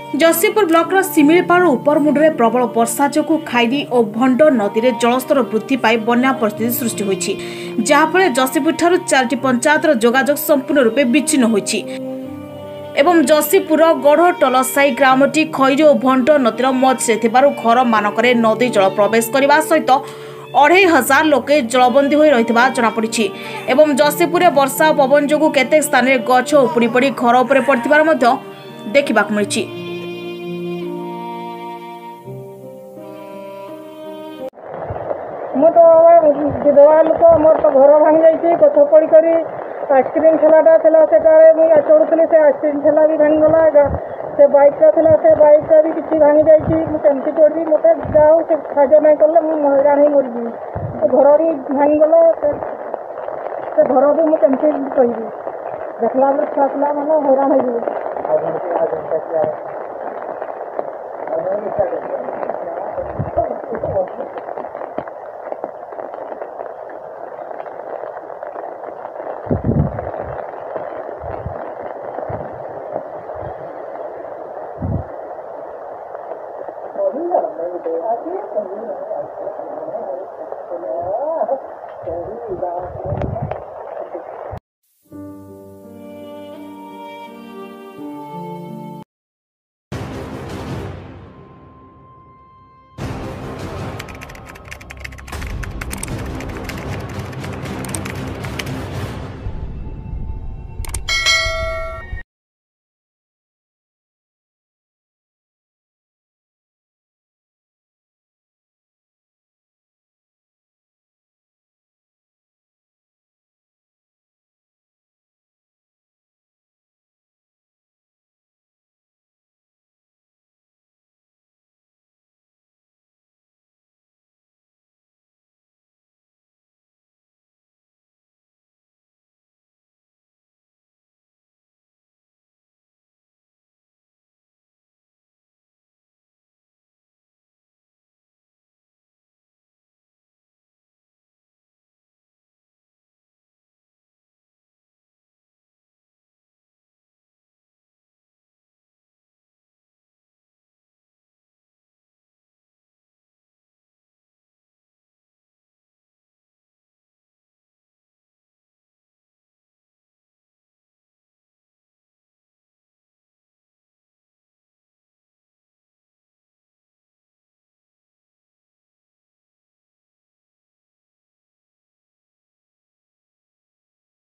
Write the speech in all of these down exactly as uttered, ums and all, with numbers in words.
Jasipur block सिमिलपाड़ उपरमुंडे प्रबल वर्षा जो खाईदी और भंड नदी में जलस्तर वृद्धि पाई बन्या परिस्थिति सृष्टि होईछि जहाँफल जसीपुर ठारू चार पंचायतर जोगाजोग संपूर्ण रूपे विच्छिन्न होईछि एवं जसीपुर गढ़ टलसाई ग्रामटी खैरी और भंड नदीर मझे घर मानक नदी जल प्रवेश करने सहित अढ़ाई हजार लोके जलबंदी हो रही जनापड़ी एवं जसीपुर वर्षा पवन जो केते स्थान में गछ उपुड़ी पड़ी घर उपर पड़िथिबार देखा मिली। मु तो विधवा लोक मोर तो घर भांगी जाइए गछ पड़ी कर आइसक्रीम ठेलाटा था से चढ़ुली से आइसक्रीम ठेला भी भांगीगला से बैकटा था से बैकटा भी किसी भांगी जाइए मुझे चढ़ी मत जाऊ से साहय नहीं कले मुझे हैरान ही मरीजी घर भी भांगीगला से घर भी मुझे कह देखला बेल छुआ मैंने हैरान हो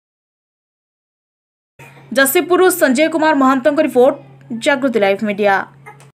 Jashipur Sanjay Kumar Mahant report Jagriti live media.